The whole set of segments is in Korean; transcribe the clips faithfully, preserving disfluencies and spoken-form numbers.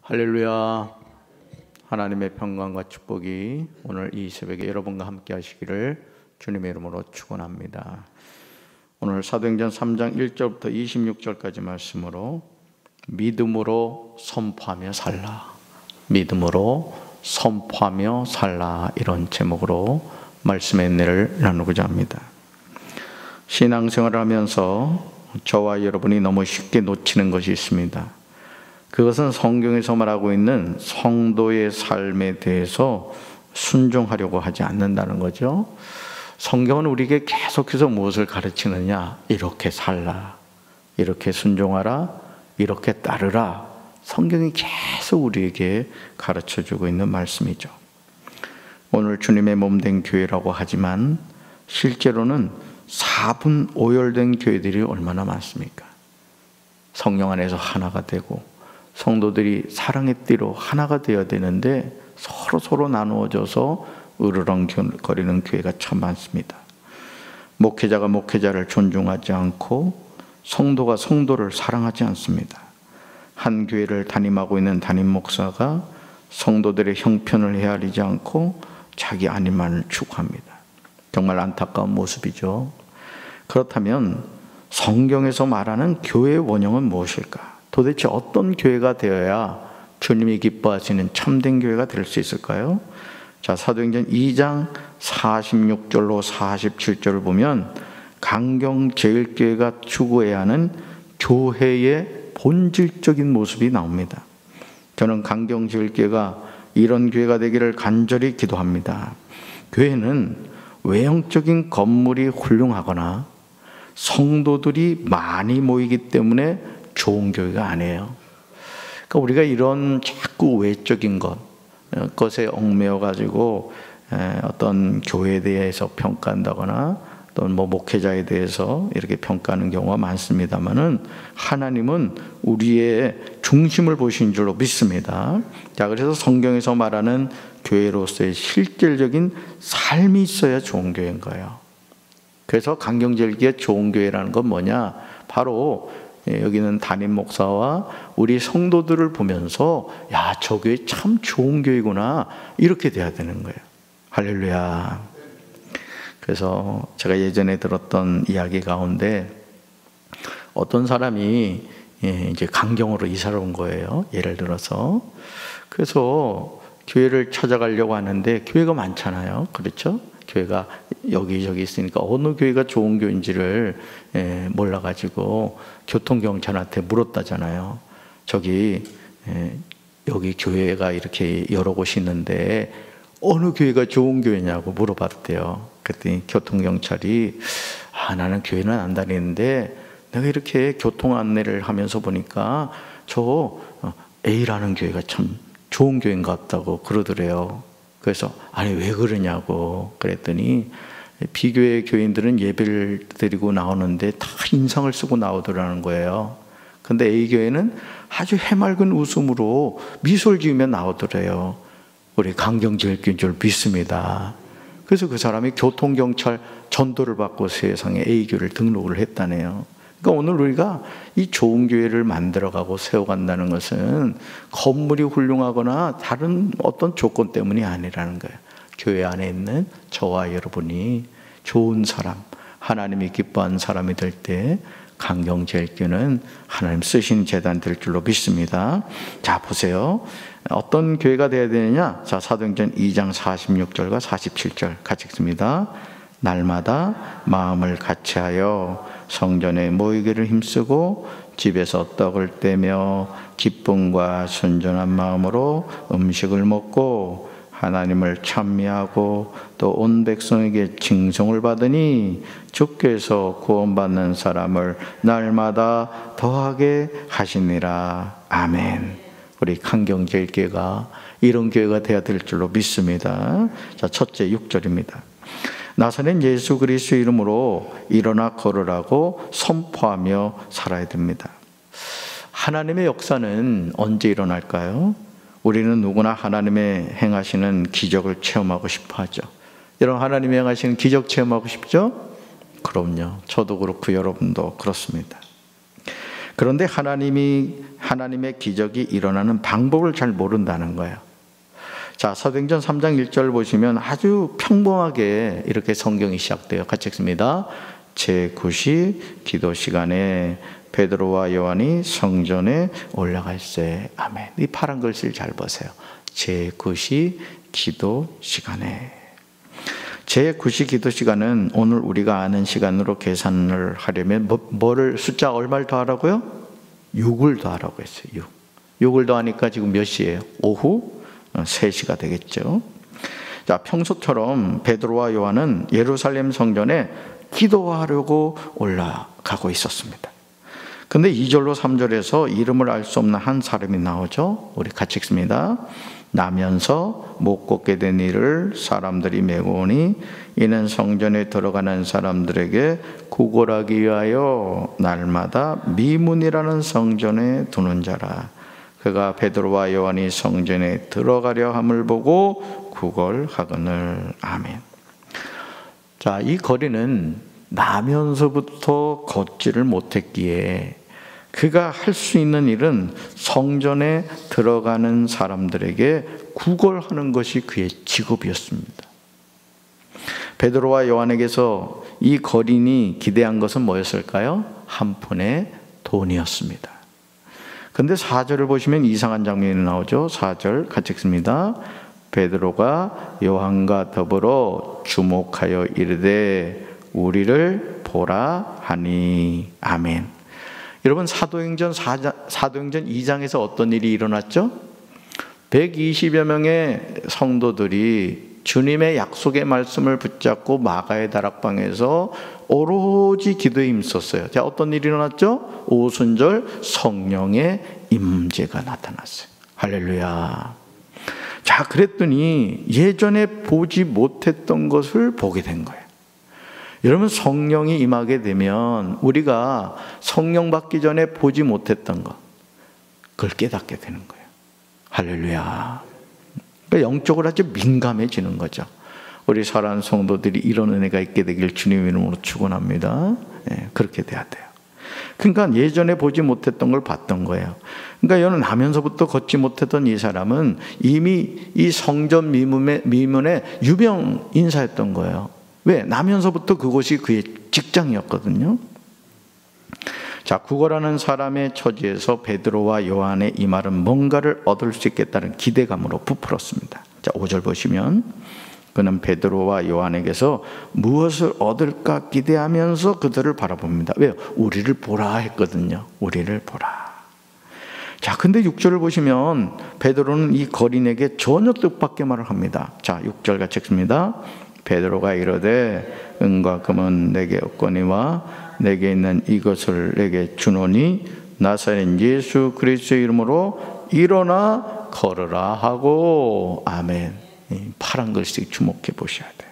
할렐루야. 하나님의 평강과 축복이 오늘 이 새벽에 여러분과 함께 하시기를 주님의 이름으로 축원합니다. 오늘 사도행전 삼 장 일 절부터 이십육 절까지 말씀으로 믿음으로 선포하며 살라, 믿음으로 선포하며 살라, 이런 제목으로 말씀의 은혜를 나누고자 합니다. 신앙생활을 하면서 저와 여러분이 너무 쉽게 놓치는 것이 있습니다. 그것은 성경에서 말하고 있는 성도의 삶에 대해서 순종하려고 하지 않는다는 거죠. 성경은 우리에게 계속해서 무엇을 가르치느냐? 이렇게 살라, 이렇게 순종하라, 이렇게 따르라. 성경이 계속 우리에게 가르쳐주고 있는 말씀이죠. 오늘 주님의 몸된 교회라고 하지만 실제로는 사분오열된 교회들이 얼마나 많습니까? 성령 안에서 하나가 되고 성도들이 사랑의 띠로 하나가 되어야 되는데 서로 서로 나누어져서 으르렁거리는 교회가 참 많습니다. 목회자가 목회자를 존중하지 않고 성도가 성도를 사랑하지 않습니다. 한 교회를 담임하고 있는 담임 목사가 성도들의 형편을 헤아리지 않고 자기 안위만을 추구합니다. 정말 안타까운 모습이죠. 그렇다면 성경에서 말하는 교회의 원형은 무엇일까? 도대체 어떤 교회가 되어야 주님이 기뻐하시는 참된 교회가 될 수 있을까요? 자, 사도행전 이 장 사십육 절로 사십칠 절을 보면 강경제일교회가 추구해야 하는 교회의 본질적인 모습이 나옵니다. 저는 강경제일교회가 이런 교회가 되기를 간절히 기도합니다. 교회는 외형적인 건물이 훌륭하거나 성도들이 많이 모이기 때문에 좋은 교회가 아니에요. 그러니까 우리가 이런 자꾸 외적인 것, 것에 얽매여 가지고 어떤 교회에 대해서 평가한다거나 또는 뭐 목회자에 대해서 이렇게 평가하는 경우가 많습니다만은 하나님은 우리의 중심을 보신 줄로 믿습니다. 자, 그래서 성경에서 말하는 교회로서의 실질적인 삶이 있어야 좋은 교회인 거예요. 그래서 강경제일교회 좋은 교회라는 건 뭐냐? 바로 여기는 담임 목사와 우리 성도들을 보면서 야, 저 교회 참 좋은 교회구나, 이렇게 돼야 되는 거예요. 할렐루야. 그래서 제가 예전에 들었던 이야기 가운데 어떤 사람이 이제 강경으로 이사를 온 거예요. 예를 들어서. 그래서 교회를 찾아가려고 하는데 교회가 많잖아요. 그렇죠? 교회가 여기저기 있으니까 어느 교회가 좋은 교회인지를 몰라가지고 교통경찰한테 물었다잖아요. 저기 여기 교회가 이렇게 여러 곳이 있는데 어느 교회가 좋은 교회냐고 물어봤대요. 그랬더니 교통경찰이 아, 나는 교회는 안 다니는데 내가 이렇게 교통 안내를 하면서 보니까 저 A라는 교회가 참 좋은 교회인 것 같다고 그러더래요. 그래서 아니 왜 그러냐고 그랬더니 비교의 교인들은 예배를 드리고 나오는데 다 인상을 쓰고 나오더라는 거예요. 근데 A교회는 아주 해맑은 웃음으로 미소를 지으며 나오더래요. 우리 강경제일교인 줄 믿습니다. 그래서 그 사람이 교통경찰 전도를 받고 세상에 A교회를 등록을 했다네요. 그러니까 오늘 우리가 이 좋은 교회를 만들어가고 세워간다는 것은 건물이 훌륭하거나 다른 어떤 조건 때문이 아니라는 거예요. 교회 안에 있는 저와 여러분이 좋은 사람, 하나님이 기뻐하는 사람이 될 때 강경제일교회는 하나님 쓰신 재단 될 줄로 믿습니다. 자, 보세요. 어떤 교회가 되어야 되느냐? 자, 사도행전 이 장 사십육 절과 사십칠 절 같이 읽습니다. 날마다 마음을 같이하여 성전에 모이기를 힘쓰고 집에서 떡을 떼며 기쁨과 순전한 마음으로 음식을 먹고 하나님을 찬미하고 또 온 백성에게 칭송을 받으니 주께서 구원받는 사람을 날마다 더하게 하시니라. 아멘. 우리 강경제일교회가 이런 교회가 되어야 될 줄로 믿습니다. 자, 첫째 육 절입니다. 나사렛 예수 그리스도 이름으로 일어나 걸으라고 선포하며 살아야 됩니다. 하나님의 역사는 언제 일어날까요? 우리는 누구나 하나님의 행하시는 기적을 체험하고 싶어 하죠. 여러분, 하나님이 행하시는 기적 체험하고 싶죠? 그럼요. 저도 그렇고 여러분도 그렇습니다. 그런데 하나님이 하나님의 기적이 일어나는 방법을 잘 모른다는 거예요. 자, 사도행전 삼 장 일 절 보시면 아주 평범하게 이렇게 성경이 시작돼요. 같이 읽습니다. 제구 시 기도 시간에 베드로와 요한이 성전에 올라갈세. 아멘. 이 파란 글씨를 잘 보세요. 제구 시 기도 시간에. 제구 시 기도 시간은 오늘 우리가 아는 시간으로 계산을 하려면 뭐, 뭐를 숫자 얼마를 더하라고요? 육을 더하라고 했어요. 육. 육을 더하니까 지금 몇 시예요? 오후 세 시가 되겠죠. 자, 평소처럼 베드로와 요한은 예루살렘 성전에 기도하려고 올라가고 있었습니다. 근데 이 절로 삼 절에서 이름을 알 수 없는 한 사람이 나오죠. 우리 같이 읽습니다. 나면서 못 걷게 된 이를 사람들이 메고 오니 이는 성전에 들어가는 사람들에게 구걸하기 위하여 날마다 미문이라는 성전에 두는 자라. 그가 베드로와 요한이 성전에 들어가려 함을 보고 구걸하거늘. 아멘. 자, 이 거리는 나면서부터 걷지를 못했기에 그가 할 수 있는 일은 성전에 들어가는 사람들에게 구걸하는 것이 그의 직업이었습니다. 베드로와 요한에게서 이 거린이 기대한 것은 뭐였을까요? 한 푼의 돈이었습니다. 근데 사 절을 보시면 이상한 장면이 나오죠. 사 절 같이 읽습니다. 베드로가 요한과 더불어 주목하여 이르되 우리를 보라 하니. 아멘. 여러분, 사도행전 사 장, 사도행전 이 장에서 어떤 일이 일어났죠? 백이십여 명의 성도들이 주님의 약속의 말씀을 붙잡고 마가의 다락방에서 오로지 기도에 힘썼어요. 자, 어떤 일이 일어났죠? 오순절 성령의 임재가 나타났어요. 할렐루야. 자, 그랬더니 예전에 보지 못했던 것을 보게 된 거예요. 여러분, 성령이 임하게 되면 우리가 성령 받기 전에 보지 못했던 것, 그걸 깨닫게 되는 거예요. 할렐루야. 그러니까 영적으로 아주 민감해지는 거죠. 우리 사랑하는 성도들이 이런 은혜가 있게 되길 주님 이름으로 축원합니다. 예, 그렇게 돼야 돼요. 그러니까 예전에 보지 못했던 걸 봤던 거예요. 그러니까 여는 나면서부터 걷지 못했던 이 사람은 이미 이 성전 미문의, 미문의 유명 인사였던 거예요. 왜? 나면서부터 그곳이 그의 직장이었거든요. 자, 구걸하는 사람의 처지에서 베드로와 요한의 이 말은 뭔가를 얻을 수 있겠다는 기대감으로 부풀었습니다. 자, 오 절 보시면 그는 베드로와 요한에게서 무엇을 얻을까 기대하면서 그들을 바라봅니다. 왜요? 우리를 보라 했거든요. 우리를 보라. 자, 근데 육 절을 보시면 베드로는 이 거린에게 전혀 뜻밖의 말을 합니다. 자, 육 절 같이 읽습니다. 베드로가 이르되 은과 금은 내게 없거니와 내게 있는 이것을 내게 주노니 나사렛 예수 그리스도의 이름으로 일어나 걸으라 하고. 아멘. 파란 글씨 주목해 보셔야 돼요.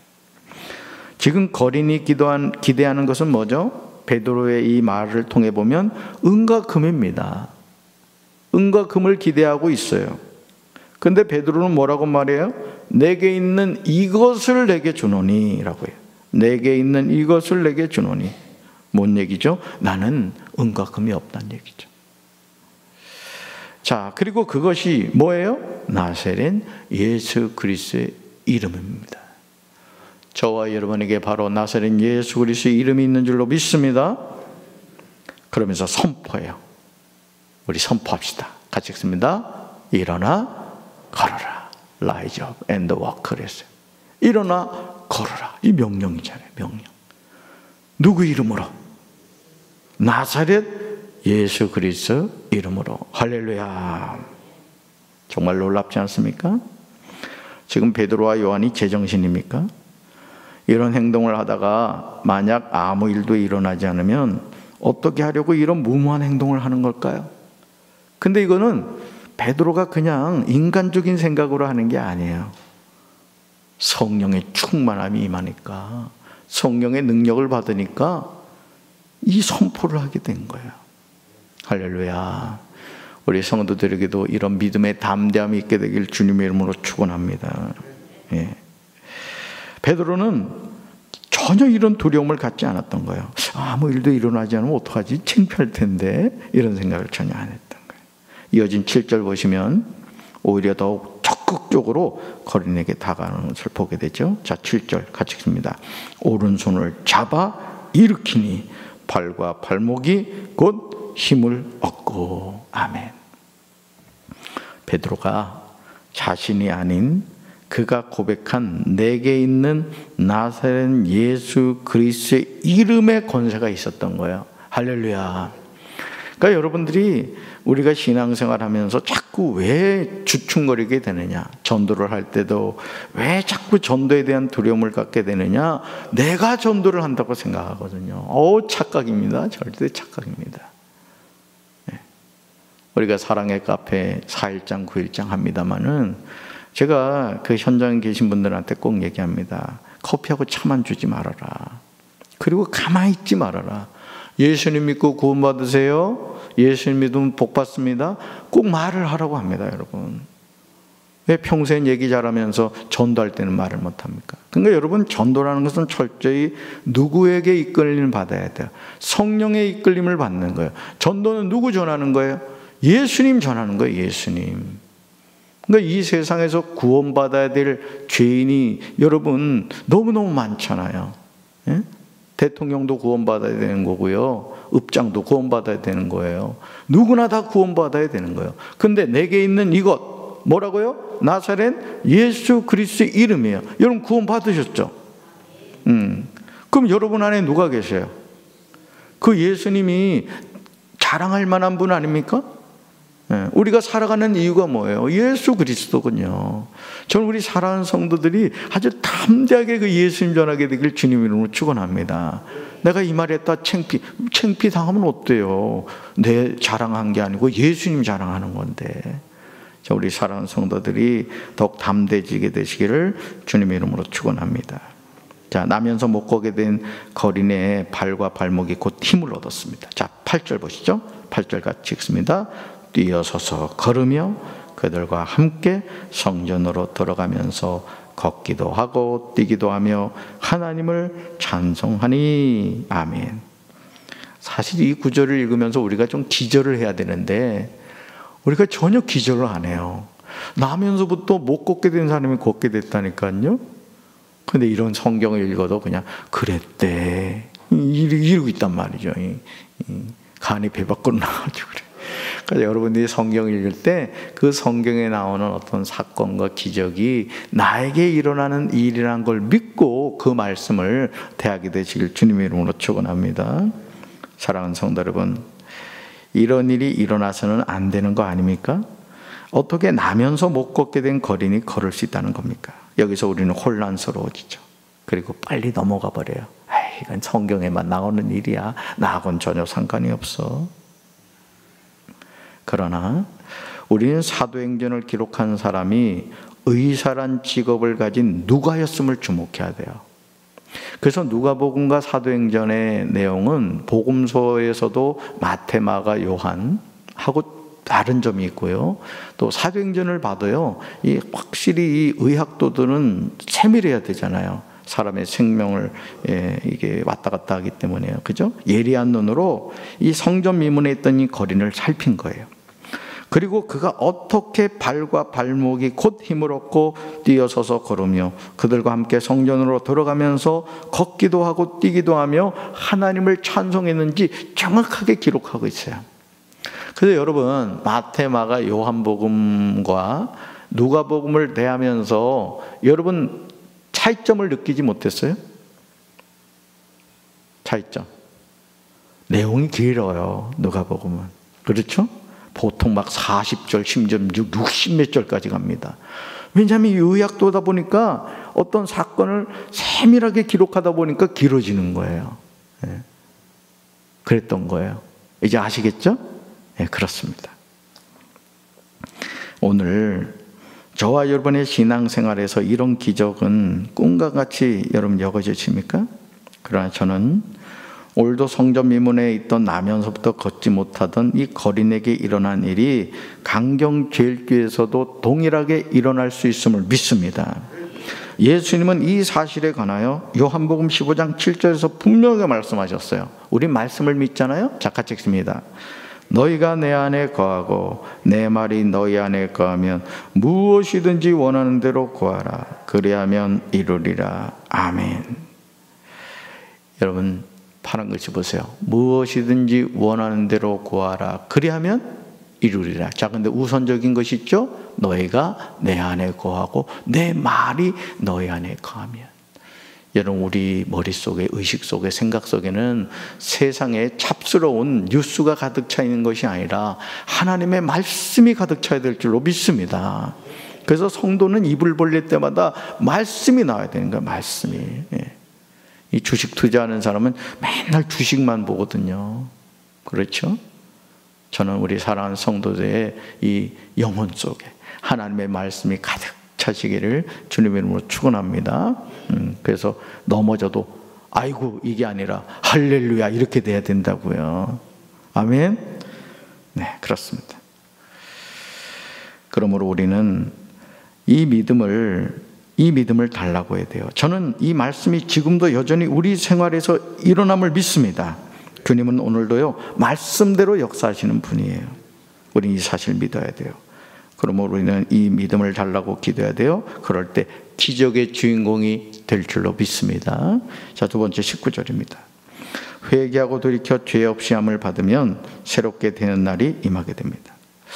지금 거린이 기도한, 기대하는 것은 뭐죠? 베드로의 이 말을 통해 보면 은과 금입니다. 은과 금을 기대하고 있어요. 근데 베드로는 뭐라고 말해요? 내게 있는 이것을 내게 주노니 라고 해요. 내게 있는 이것을 내게 주노니. 뭔 얘기죠? 나는 은과 금이 없다는 얘기죠. 자, 그리고 그것이 뭐예요? 나사렛 예수 그리스도의 이름입니다. 저와 여러분에게 바로 나사렛 예수 그리스도의 이름이 있는 줄로 믿습니다. 그러면서 선포해요. 우리 선포합시다. 같이 읽습니다. 일어나 걸어라. Rise up and walk. 그랬어요. 일어나 걸어라. 이 명령이잖아요. 명령. 누구 이름으로? 나사렛 예수 그리스도 이름으로. 할렐루야. 정말 놀랍지 않습니까? 지금 베드로와 요한이 제정신입니까? 이런 행동을 하다가 만약 아무 일도 일어나지 않으면 어떻게 하려고 이런 무모한 행동을 하는 걸까요? 근데 이거는 베드로가 그냥 인간적인 생각으로 하는 게 아니에요. 성령의 충만함이 임하니까, 성령의 능력을 받으니까 이 선포를 하게 된 거예요. 할렐루야. 우리 성도들에게도 이런 믿음의 담대함이 있게 되길 주님의 이름으로 축원합니다. 예. 베드로는 전혀 이런 두려움을 갖지 않았던 거예요. 아무 일도 일어나지 않으면 어떡하지? 창피할 텐데. 이런 생각을 전혀 안 했던 거예요. 이어진 칠 절 보시면 오히려 더욱 적극적으로 거린에게 다가가는 것을 보게 되죠. 자, 칠 절 같이 읽습니다. 오른손을 잡아 일으키니 발과 발목이 곧 힘을 얻고. 아멘. 베드로가 자신이 아닌 그가 고백한 내게 있는 나사렛 예수 그리스도의 이름의 권세가 있었던 거예요. 할렐루야. 그러니까 여러분들이 우리가 신앙생활 하면서 자꾸 왜 주춤거리게 되느냐, 전도를 할 때도 왜 자꾸 전도에 대한 두려움을 갖게 되느냐, 내가 전도를 한다고 생각하거든요. 어, 착각입니다. 절대 착각입니다. 네. 우리가 사랑의 카페 사 일장 구 일장 합니다마는 제가 그 현장에 계신 분들한테 꼭 얘기합니다. 커피하고 차만 주지 말아라. 그리고 가만히 있지 말아라. 예수님 믿고 구원받으세요. 예수님 믿으면 복 받습니다. 꼭 말을 하라고 합니다, 여러분. 왜 평소엔 얘기 잘하면서 전도할 때는 말을 못합니까? 그러니까 여러분, 전도라는 것은 철저히 누구에게 이끌림을 받아야 돼요. 성령의 이끌림을 받는 거예요. 전도는 누구 전하는 거예요? 예수님 전하는 거예요, 예수님. 그러니까 이 세상에서 구원받아야 될 죄인이 여러분 너무너무 많잖아요. 예? 대통령도 구원받아야 되는 거고요. 읍장도 구원받아야 되는 거예요. 누구나 다 구원받아야 되는 거예요. 근데 내게 있는 이것 뭐라고요? 나사렛 예수 그리스도의 이름이에요. 여러분 구원받으셨죠? 음. 그럼 여러분 안에 누가 계세요? 그 예수님이 자랑할 만한 분 아닙니까? 우리가 살아가는 이유가 뭐예요? 예수 그리스도군요. 저는 우리 사랑하는 성도들이 아주 담대하게 그 예수님 전하게 되길 주님 이름으로 축원합니다. 내가 이 말했다 창피, 창피 당하면 어때요? 내 자랑한 게 아니고 예수님 자랑하는 건데. 자, 우리 사랑하는 성도들이 더욱 담대해지게 되시기를 주님 이름으로 축원합니다. 자, 나면서 못 걷게 된 거린의 발과 발목이 곧 힘을 얻었습니다. 자, 팔 절 보시죠. 팔 절 같이 읽습니다. 뛰어서서 걸으며 그들과 함께 성전으로 들어가면서 걷기도 하고 뛰기도 하며 하나님을 찬송하니. 아멘. 사실 이 구절을 읽으면서 우리가 좀 기절을 해야 되는데 우리가 전혀 기절을 안 해요. 나면서부터 못 걷게 된 사람이 걷게 됐다니까요. 근데 이런 성경을 읽어도 그냥 그랬대 이러고 있단 말이죠. 간이 배 밖으로 나가지고 그래. 그러니까 여러분들이 성경을 읽을 때 그 성경에 나오는 어떤 사건과 기적이 나에게 일어나는 일이라는 걸 믿고 그 말씀을 대하게 되시길 주님의 이름으로 축원합니다. 사랑하는 성도 여러분, 이런 일이 일어나서는 안 되는 거 아닙니까? 어떻게 나면서 못 걷게 된 거린이 걸을 수 있다는 겁니까? 여기서 우리는 혼란스러워지죠. 그리고 빨리 넘어가 버려요. 에이, 이건 성경에만 나오는 일이야. 나하고는 전혀 상관이 없어. 그러나 우리는 사도행전을 기록한 사람이 의사란 직업을 가진 누가였음을 주목해야 돼요. 그래서 누가복음과 사도행전의 내용은 복음서에서도 마태, 마가, 요한 하고 다른 점이 있고요. 또 사도행전을 봐도요, 이 확실히 이 의학도들은 세밀해야 되잖아요. 사람의 생명을 예, 이게 왔다 갔다 하기 때문에요. 그죠? 예리한 눈으로 이 성전 미문에 있던 이 거린을 살핀 거예요. 그리고 그가 어떻게 발과 발목이 곧 힘을 얻고 뛰어서서 걸으며 그들과 함께 성전으로 들어가면서 걷기도 하고 뛰기도 하며 하나님을 찬송했는지 정확하게 기록하고 있어요. 그래서 여러분, 마태, 마가, 요한복음과 누가복음을 대하면서 여러분 차이점을 느끼지 못했어요? 차이점. 내용이 길어요, 누가복음은. 그렇죠? 보통 막 사십 절, 심지어 육십 몇 절까지 갑니다. 왜냐하면 요약도다 보니까 어떤 사건을 세밀하게 기록하다 보니까 길어지는 거예요. 네. 그랬던 거예요. 이제 아시겠죠? 네, 그렇습니다. 오늘 저와 여러분의 신앙생활에서 이런 기적은 꿈과 같이 여러분 여겨지십니까? 그러나 저는 오늘도 성전 미문에 있던 나면서부터 걷지 못하던 이 거린에게 일어난 일이 강경제일교회에서도 동일하게 일어날 수 있음을 믿습니다. 예수님은 이 사실에 관하여 요한복음 십오 장 칠 절에서 분명하게 말씀하셨어요. 우리 말씀을 믿잖아요. 자, 같이 읽습니다. 너희가 내 안에 거하고 내 말이 너희 안에 거하면 무엇이든지 원하는 대로 구하라. 그리하면 이루리라. 아멘. 여러분 파란 글씨 보세요. 무엇이든지 원하는 대로 구하라. 그리하면 이루리라. 자, 근데 우선적인 것이 있죠? 너희가 내 안에 거하고 내 말이 너희 안에 거하면. 여러분 우리 머릿속에, 의식 속에, 생각 속에는 세상에 잡스러운 뉴스가 가득 차 있는 것이 아니라 하나님의 말씀이 가득 차야 될 줄로 믿습니다. 그래서 성도는 입을 벌릴 때마다 말씀이 나와야 되는 거예요. 말씀이. 예. 이 주식 투자하는 사람은 맨날 주식만 보거든요. 그렇죠? 저는 우리 사랑하는 성도들의 이 영혼 속에 하나님의 말씀이 가득 차시기를 주님의 이름으로 축원합니다. 음, 그래서 넘어져도 아이고 이게 아니라 할렐루야 이렇게 돼야 된다고요. 아멘. 네, 그렇습니다. 그러므로 우리는 이 믿음을 이 믿음을 달라고 해야 돼요. 저는 이 말씀이 지금도 여전히 우리 생활에서 일어남을 믿습니다. 주님은 오늘도요 말씀대로 역사하시는 분이에요. 우리는 이 사실 믿어야 돼요. 그러므로 우리는 이 믿음을 달라고 기도해야 돼요. 그럴 때 기적의 주인공이 될 줄로 믿습니다. 자, 두 번째 십구 절입니다. 회개하고 돌이켜 죄 없이 함을 받으면 새롭게 되는 날이 임하게 됩니다.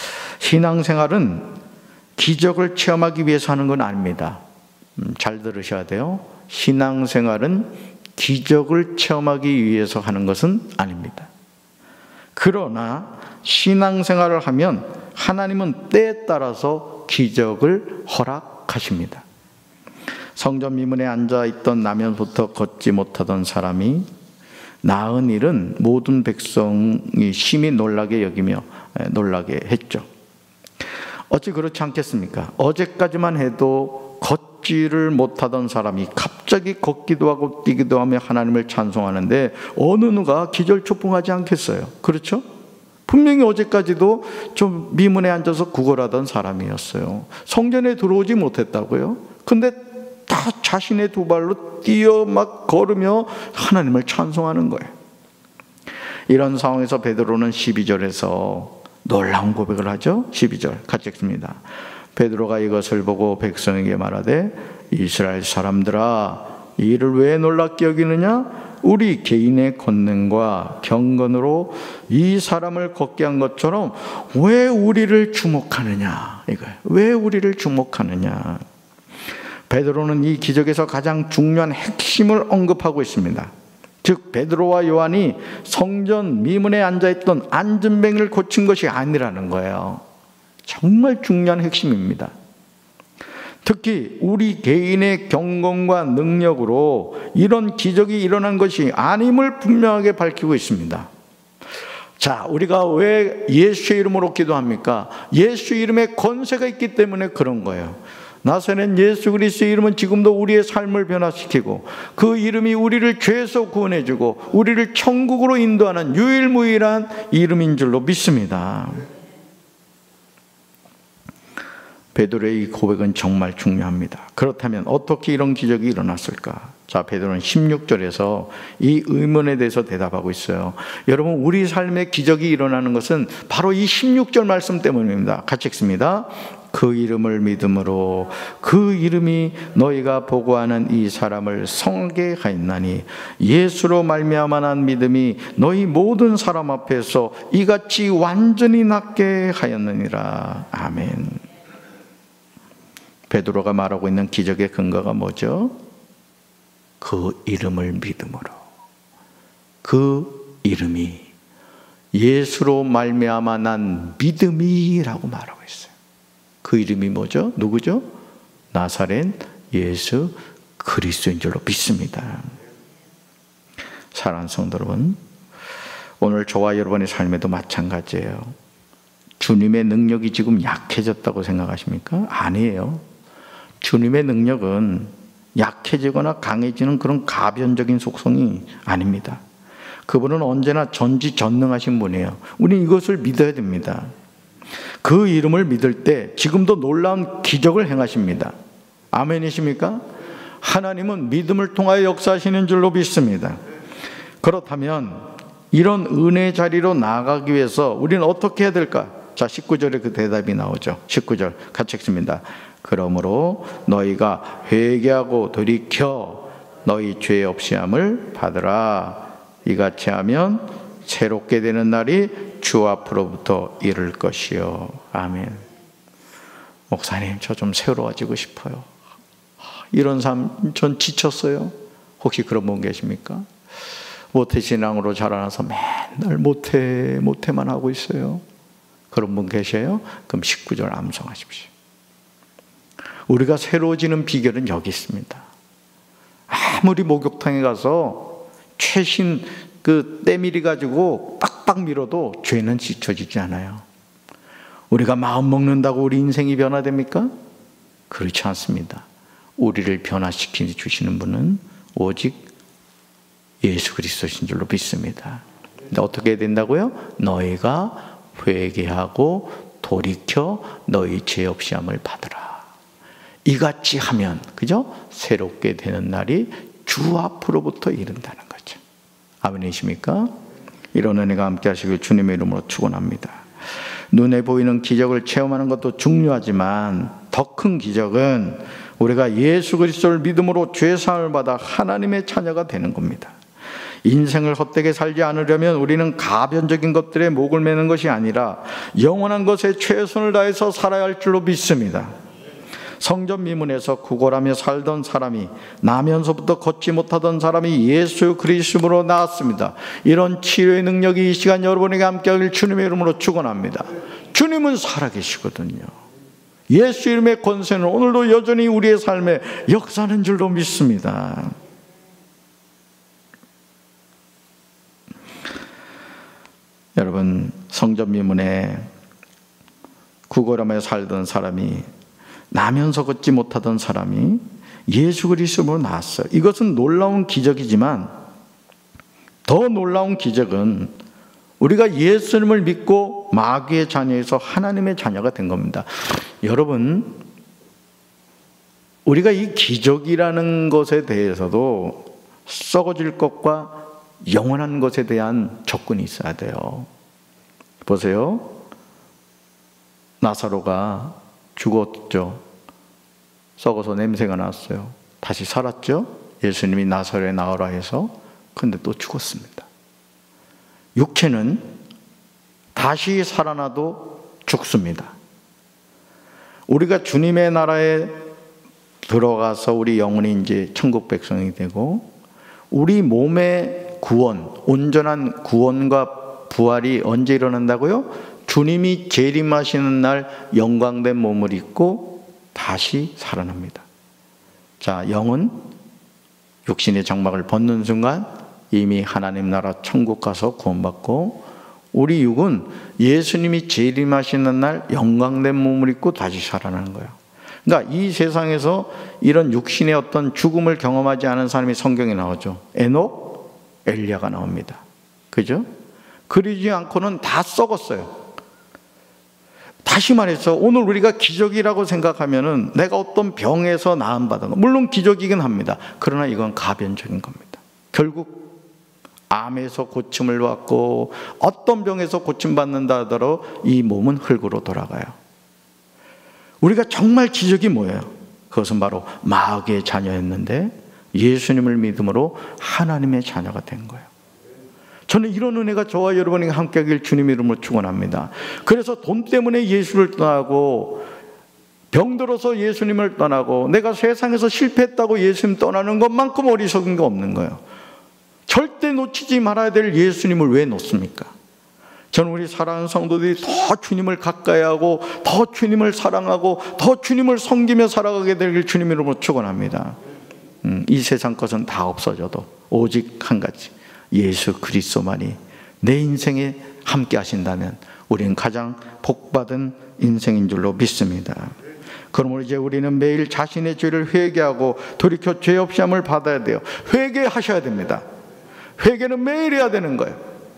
신앙생활은 기적을 체험하기 위해서 하는 건 아닙니다. 음, 잘 들으셔야 돼요. 신앙생활은 기적을 체험하기 위해서 하는 것은 아닙니다. 그러나 신앙생활을 하면 하나님은 때에 따라서 기적을 허락하십니다. 성전 미문에 앉아있던 나면부터 걷지 못하던 사람이 나은 일은 모든 백성이 심히 놀라게 여기며 놀라게 했죠. 어찌 그렇지 않겠습니까? 어제까지만 해도 걷지를 못하던 사람이 갑자기 걷기도 하고 뛰기도 하며 하나님을 찬송하는데 어느 누가 기절초풍하지 않겠어요? 그렇죠? 분명히 어제까지도 좀 미문에 앉아서 구걸하던 사람이었어요. 성전에 들어오지 못했다고요? 근데 다 자신의 두 발로 뛰어 막 걸으며 하나님을 찬송하는 거예요. 이런 상황에서 베드로는 십이 절에서 놀라운 고백을 하죠. 십이 절 같이 읽습니다. 베드로가 이것을 보고 백성에게 말하되 이스라엘 사람들아 이를 왜 놀랍게 여기느냐? 우리 개인의 권능과 경건으로 이 사람을 걷게 한 것처럼 왜 우리를 주목하느냐? 이거예요. 왜 우리를 주목하느냐? 베드로는 이 기적에서 가장 중요한 핵심을 언급하고 있습니다. 즉 베드로와 요한이 성전 미문에 앉아있던 안진뱅이를 고친 것이 아니라는 거예요. 정말 중요한 핵심입니다. 특히 우리 개인의 경건과 능력으로 이런 기적이 일어난 것이 아님을 분명하게 밝히고 있습니다. 자, 우리가 왜 예수의 이름으로 기도합니까? 예수 이름에 권세가 있기 때문에 그런 거예요. 나사렛 예수 그리스도의 이름은 지금도 우리의 삶을 변화시키고 그 이름이 우리를 죄에서 구원해주고 우리를 천국으로 인도하는 유일무이한 이름인 줄로 믿습니다. 베드로의 이 고백은 정말 중요합니다. 그렇다면 어떻게 이런 기적이 일어났을까? 자, 베드로는 십육 절에서 이 의문에 대해서 대답하고 있어요. 여러분, 우리 삶에 기적이 일어나는 것은 바로 이 십육 절 말씀 때문입니다. 같이 읽습니다. 그 이름을 믿음으로 그 이름이 너희가 보고하는 이 사람을 성하게 하였나니 예수로 말미암아 난 믿음이 너희 모든 사람 앞에서 이같이 완전히 낫게 하였느니라. 아멘. 베드로가 말하고 있는 기적의 근거가 뭐죠? 그 이름을 믿음으로. 그 이름이 예수로 말미암아 난 믿음이라고 말하고 있어요. 그 이름이 뭐죠? 누구죠? 나사렛 예수 그리스도인 줄로 믿습니다. 사랑하는 성도 여러분, 오늘 저와 여러분의 삶에도 마찬가지예요. 주님의 능력이 지금 약해졌다고 생각하십니까? 아니에요. 주님의 능력은 약해지거나 강해지는 그런 가변적인 속성이 아닙니다. 그분은 언제나 전지전능하신 분이에요. 우리는 이것을 믿어야 됩니다. 그 이름을 믿을 때 지금도 놀라운 기적을 행하십니다. 아멘이십니까? 하나님은 믿음을 통하여 역사하시는 줄로 믿습니다. 그렇다면 이런 은혜 자리로 나아가기 위해서 우리는 어떻게 해야 될까? 자, 십구 절에 그 대답이 나오죠. 십구 절 같이 읽습니다. 그러므로 너희가 회개하고 돌이켜 너희 죄 없이함을 받으라. 이같이 하면 새롭게 되는 날이 주 앞으로부터 이를 것이요. 아멘. 목사님, 저 좀 새로워지고 싶어요. 이런 삶 전 지쳤어요. 혹시 그런 분 계십니까? 모태신앙으로 자라나서 맨날 모태 모태만 하고 있어요. 그런 분 계셔요? 그럼 십구 절 암송하십시오. 우리가 새로워지는 비결은 여기 있습니다. 아무리 목욕탕에 가서 최신 그 때밀이 가지고 빡빡 밀어도 죄는 지쳐지지 않아요. 우리가 마음 먹는다고 우리 인생이 변화됩니까? 그렇지 않습니다. 우리를 변화시켜 주시는 분은 오직 예수 그리스도신 줄로 믿습니다. 근데 어떻게 해야 된다고요? 너희가 회개하고 돌이켜 너희 죄 없이함을 받으라. 이같이 하면, 그죠? 새롭게 되는 날이 주 앞으로부터 이른다는 거죠. 아멘이십니까? 이런 은혜가 함께 하시길 주님의 이름으로 축원합니다. 눈에 보이는 기적을 체험하는 것도 중요하지만 더 큰 기적은 우리가 예수 그리스도를 믿음으로 죄 사함을 받아 하나님의 자녀가 되는 겁니다. 인생을 헛되게 살지 않으려면 우리는 가변적인 것들에 목을 매는 것이 아니라 영원한 것에 최선을 다해서 살아야 할 줄로 믿습니다. 성전 미문에서 구걸하며 살던 사람이, 나면서부터 걷지 못하던 사람이 예수 그리스도로 나왔습니다. 이런 치료의 능력이 이 시간 여러분에게 함께하길 주님의 이름으로 축원합니다. 주님은 살아계시거든요. 예수 이름의 권세는 오늘도 여전히 우리의 삶에 역사하는 줄로 믿습니다. 여러분, 성전 미문에 구걸하며 살던 사람이, 나면서 걷지 못하던 사람이 예수 그리스도로 나왔어요. 이것은 놀라운 기적이지만 더 놀라운 기적은 우리가 예수님을 믿고 마귀의 자녀에서 하나님의 자녀가 된 겁니다. 여러분, 우리가 이 기적이라는 것에 대해서도 썩어질 것과 영원한 것에 대한 접근이 있어야 돼요. 보세요. 나사로가 죽었죠. 썩어서 냄새가 났어요. 다시 살았죠. 예수님이 나사로에 나오라 해서. 근데 또 죽었습니다. 육체는 다시 살아나도 죽습니다. 우리가 주님의 나라에 들어가서 우리 영혼이 이제 천국 백성이 되고 우리 몸의 구원, 온전한 구원과 부활이 언제 일어난다고요? 주님이 재림하시는 날 영광된 몸을 입고 다시 살아납니다. 자, 영은 육신의 장막을 벗는 순간 이미 하나님 나라 천국 가서 구원받고, 우리 육은 예수님이 재림하시는 날 영광된 몸을 입고 다시 살아나는 거예요. 그러니까 이 세상에서 이런 육신의 어떤 죽음을 경험하지 않은 사람이 성경에 나오죠. 에녹, 엘리야가 나옵니다. 그죠? 그러지 않고는 다 썩었어요. 다시 말해서 오늘 우리가 기적이라고 생각하면은 내가 어떤 병에서 나음받은 거, 물론 기적이긴 합니다. 그러나 이건 가변적인 겁니다. 결국 암에서 고침을 받고 어떤 병에서 고침받는다 하더라도 이 몸은 흙으로 돌아가요. 우리가 정말 기적이 뭐예요? 그것은 바로 마귀의 자녀였는데 예수님을 믿음으로 하나님의 자녀가 된 거예요. 저는 이런 은혜가 저와 여러분에게 함께하길 주님 이름으로 축원합니다. 그래서 돈 때문에 예수를 떠나고, 병들어서 예수님을 떠나고, 내가 세상에서 실패했다고 예수님 떠나는 것만큼 어리석은 게 없는 거예요. 절대 놓치지 말아야 될 예수님을 왜 놓습니까? 저는 우리 사랑하는 성도들이 더 주님을 가까이 하고 더 주님을 사랑하고 더 주님을 섬기며 살아가게 되길 주님 이름으로 축원합니다. 음, 이 세상 것은 다 없어져도 오직 한 가지, 예수 그리스도만이 내 인생에 함께 하신다면 우리는 가장 복받은 인생인 줄로 믿습니다. 그러므로 이제 우리는 매일 자신의 죄를 회개하고 돌이켜 죄 없이함을 받아야 돼요. 회개하셔야 됩니다. 회개는 매일 해야 되는 거예요.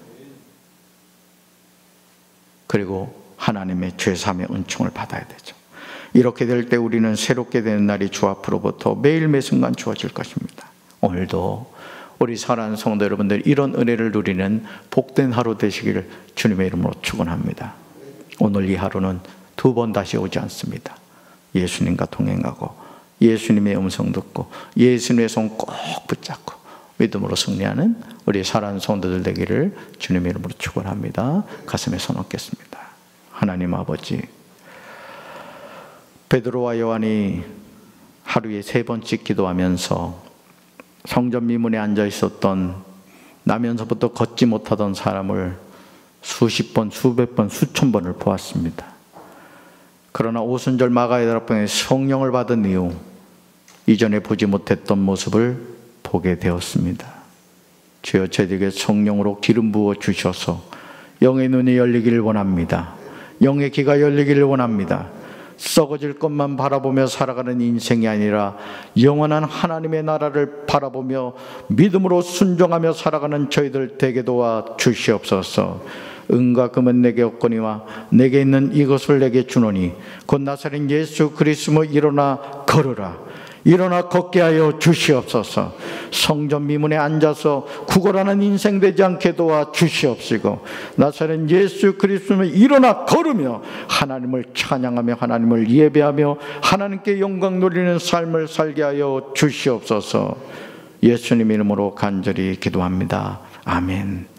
그리고 하나님의 죄사함의 은총을 받아야 되죠. 이렇게 될 때 우리는 새롭게 되는 날이 주 앞으로부터 매일 매 순간 주어질 것입니다. 오늘도 우리 사랑하는 성도 여러분들, 이런 은혜를 누리는 복된 하루 되시기를 주님의 이름으로 축원합니다. 오늘 이 하루는 두 번 다시 오지 않습니다. 예수님과 동행하고 예수님의 음성 듣고 예수님의 손 꼭 붙잡고 믿음으로 승리하는 우리 사랑하는 성도들 되기를 주님의 이름으로 축원합니다. 가슴에 손 얹겠습니다. 하나님 아버지, 베드로와 요한이 하루에 세 번씩 기도하면서 성전 미문에 앉아 있었던, 나면서부터 걷지 못하던 사람을 수십 번, 수백 번, 수천 번을 보았습니다. 그러나 오순절 마가의 다락방에 성령을 받은 이후 이전에 보지 못했던 모습을 보게 되었습니다. 주여, 저에게 성령으로 기름 부어 주셔서 영의 눈이 열리기를 원합니다. 영의 귀가 열리기를 원합니다. 썩어질 것만 바라보며 살아가는 인생이 아니라 영원한 하나님의 나라를 바라보며 믿음으로 순종하며 살아가는 저희들 되게 도와 주시옵소서. 은과 금은 내게 없거니와 내게 있는 이것을 내게 주노니 곧 나사렛 예수 그리스도 일어나 걸으라. 일어나 걷게 하여 주시옵소서. 성전 미문에 앉아서 구걸하는 인생 되지 않게 도와 주시옵시고, 나사렛 예수 그리스도는 일어나 걸으며 하나님을 찬양하며 하나님을 예배하며 하나님께 영광 누리는 삶을 살게 하여 주시옵소서. 예수님 이름으로 간절히 기도합니다. 아멘.